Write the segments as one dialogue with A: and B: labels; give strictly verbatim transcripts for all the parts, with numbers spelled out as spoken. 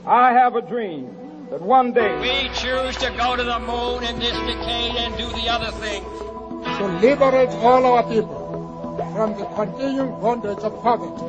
A: I have a dream that one day
B: we choose to go to the moon in this decade and do the other things.
C: To liberate all our people from the continuing bondage of poverty.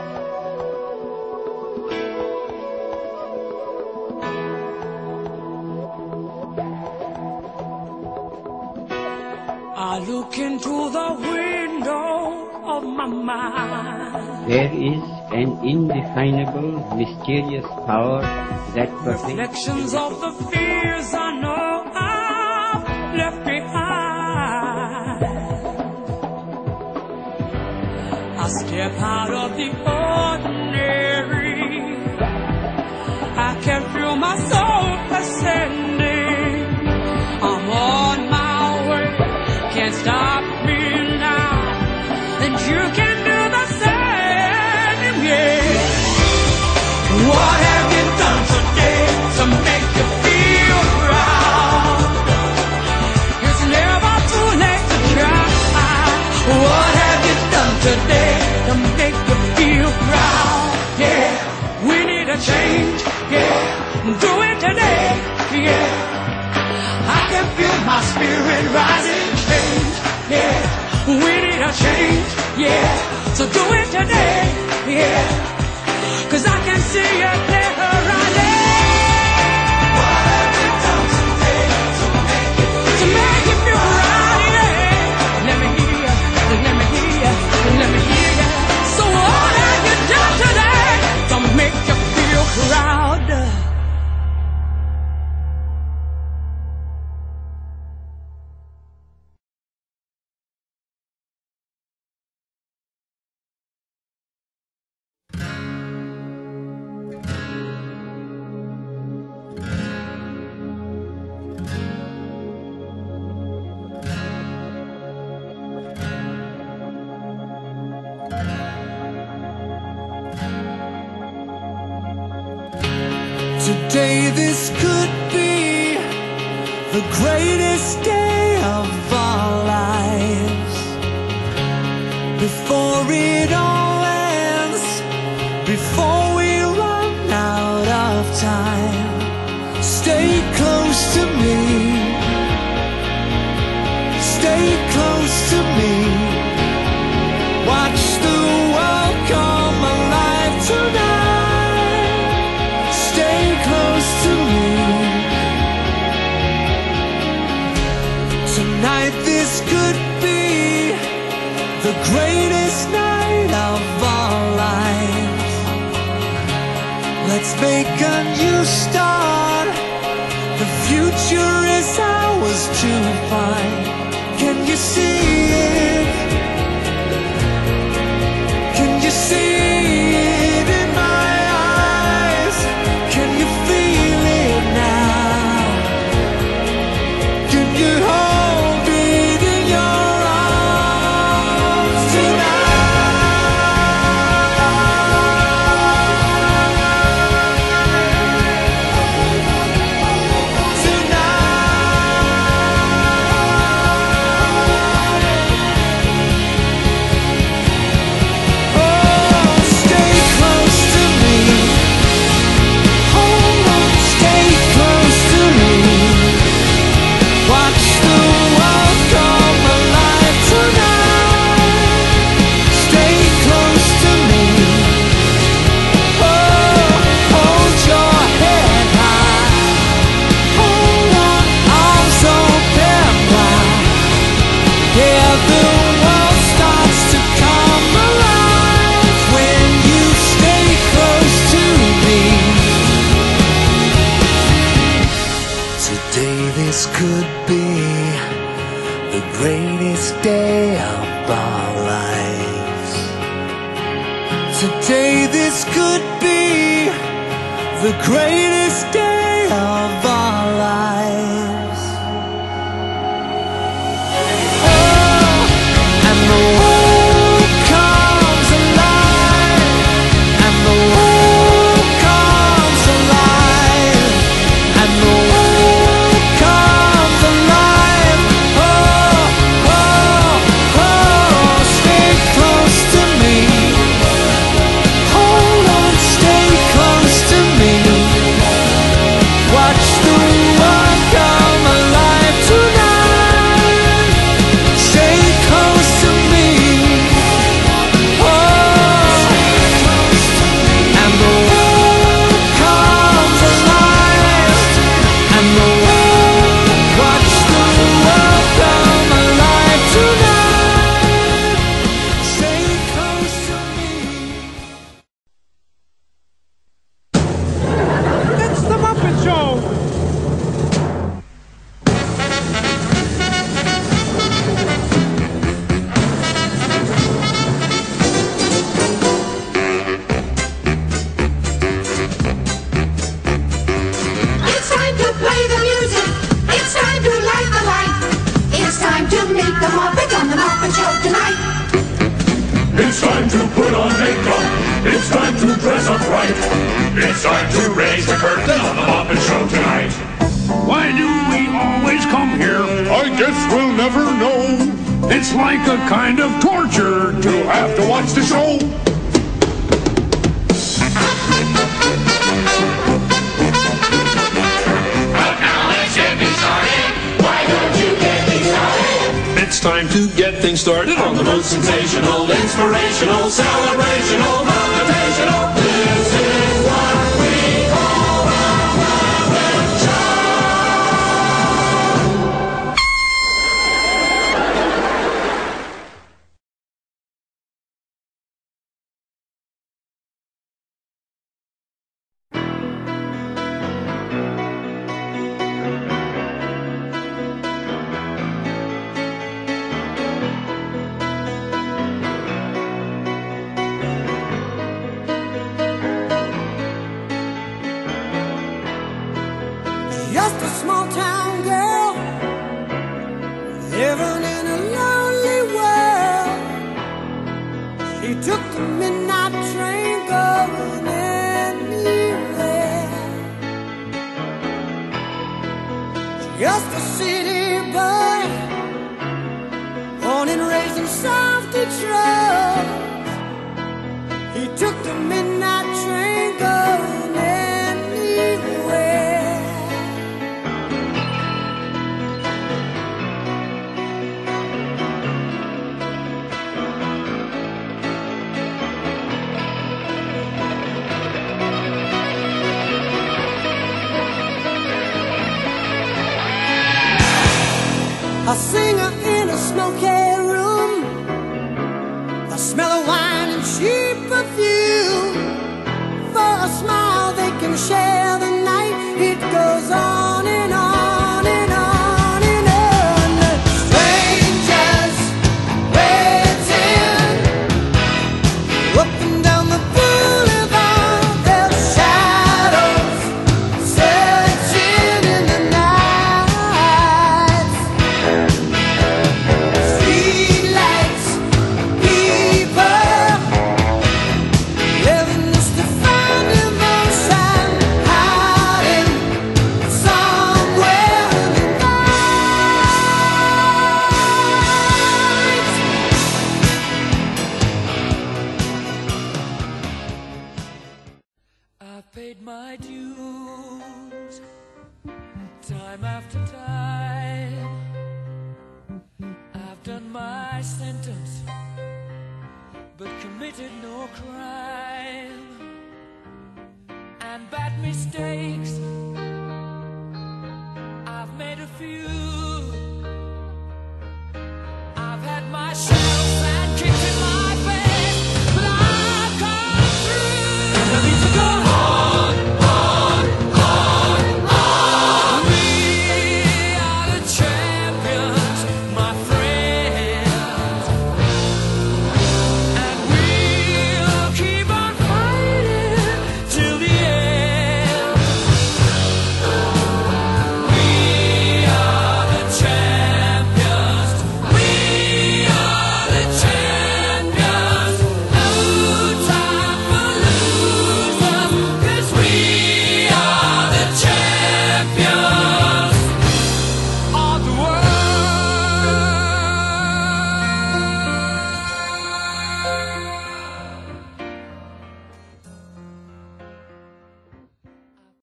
D: I look into the window of my mind.
E: There is an indefinable, mysterious power that pervades.
D: Reflections of the fears I know I've left behind. I step out of the ordinary. I can feel my soul ascending. I'm on my way. Can't stop me now, and you can do the same, yeah. What have you done today to make you feel proud? It's never too late to try. What have you done today to make you feel proud? Yeah, we need a change, yeah. Do it today, yeah. I can feel my spirit rising. Yeah, we need a change, yeah, so do it today, yeah, cause I can see it clearer right now. What have you done today to make it feel, to make it feel right, yeah. Let me hear you, let me hear you, let me hear you. So what have you done today to make you feel proud?
F: Today this could be the greatest day of our lives. Before it all ends, before we run out of time, stay close to me, stay close to me. Watch the world come alive tonight. Close to me. Tonight this could be the greatest night of our lives. Let's make a new start. The future is ours to find. Can you see it? Can you see it in my eyes? Can you feel it now? Can you hold it in your arms tonight? Tonight. Oh, stay close to me. Hold on, stay close to me. Watch the world come alive tonight. Stay close to me. Oh, hold your head high. Hold on, arms open wide. Yeah, the world starts to come alive when you stay close to me. Today this could be the greatest day of our lives. Today this could be the greatest day of our lives. Oh, and the world comes alive, and the world comes alive, and the world comes alive. Oh, oh, oh, stay close to me. Hold on, stay close to me.
G: right. It's time to raise the curtain on the Muppet Show tonight.
H: Why do we always come here?
C: I guess we'll never know.
H: It's like a kind of torture
C: To have to watch the show.
G: But now let's get things started. Why don't you get things started?
H: It's time to get things started
G: On the most sensational, inspirational, celebrational, motivational. This is what we call the Muppet Show.
F: Just a small town girl living in a lonely world. She took the midnight train going anywhere. Just a city boy, born and raised in South Detroit. He took the midnight train going anywhere. A singer in a smoky room, a smell of wine and cheap perfume. For a smile they can share the night. It goes on and on and on and on. Strangers waiting up and down the boulevard. Their shadows searching in the night. Streetlights, people living just to find emotion, hiding somewhere in the night.
D: I've paid my dues time after time. I've done my sentence, but committed no crime. And bad mistakes